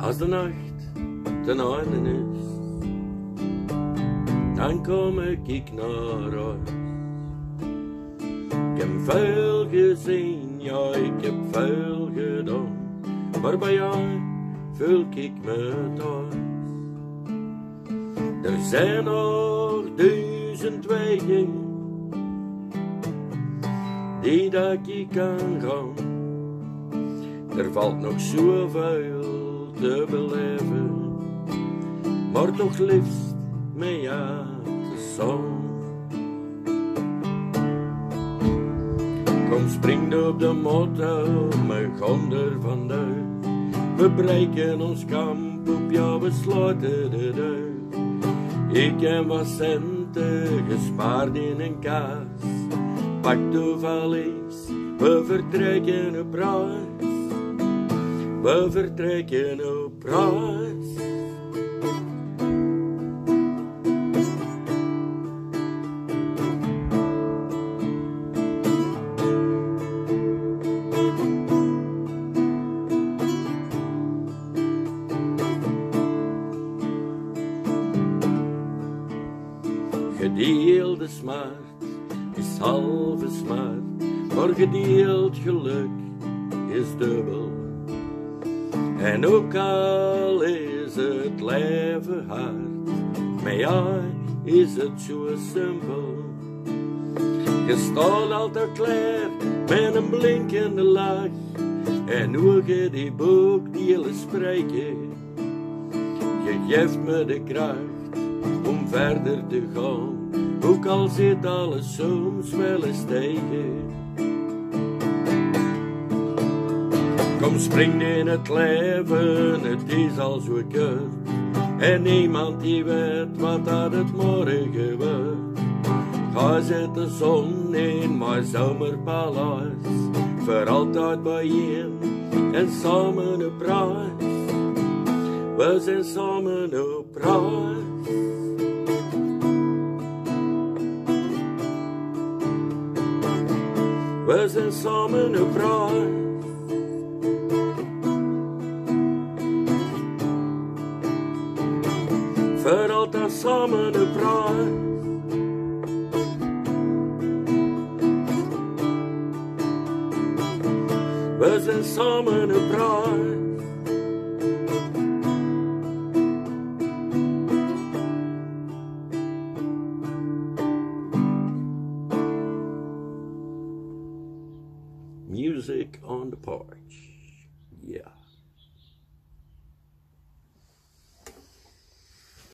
Als de nacht ten einde is, dan kom ik naar huis. Ik heb veel gezien, ja, ik heb veel gedaan, maar bij jou voel ik me thuis. Er zijn nog 1000 wegen die dat ik kan gaan. Er valt nog zoveel te beleven, maar toch liefst met jou te samen. Kom, spring op de motor, we gaan er vandaag. We breken ons kamp op, ja, we sluiten de deur. Ik heb wat centen gespaard in een kaas. Pak de valies, we vertrekken op reis. We vertrekken op reis. Gedeelde smart is halve smart, maar gedeeld geluk is dubbel. En ook al is het leven hard, met jou is het zo simpel. Je staat altijd klaar met een blinkende lach en ogen die boekdelen spreken. Je geeft me de kracht om verder te gaan, ook al zit alles soms wel eens tegen. Kom, spring in het leven, het is al zo kort. En niemand die weet wat dat het morgen wordt. Ga zet de zon in mijn zomerpaleis, voor altijd bijeen en samen op reis. We zijn samen op reis. We zijn samen op reis. Voor altijd samen op reis. We zijn samen op reis. Music on the porch. Yeah.